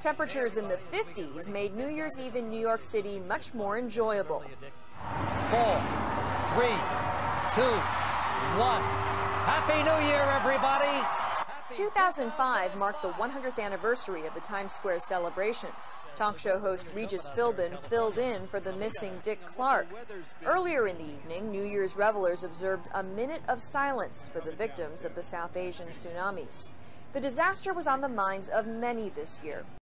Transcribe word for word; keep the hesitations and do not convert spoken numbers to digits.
Temperatures in the fifties made New Year's Eve in New York City much more enjoyable. Four, three, two, one. Happy New Year, everybody! two thousand five marked the one hundredth anniversary of the Times Square celebration. Talk show host Regis Philbin filled in for the missing Dick Clark. Earlier in the evening, New Year's revelers observed a minute of silence for the victims of the South Asian tsunamis. The disaster was on the minds of many this year.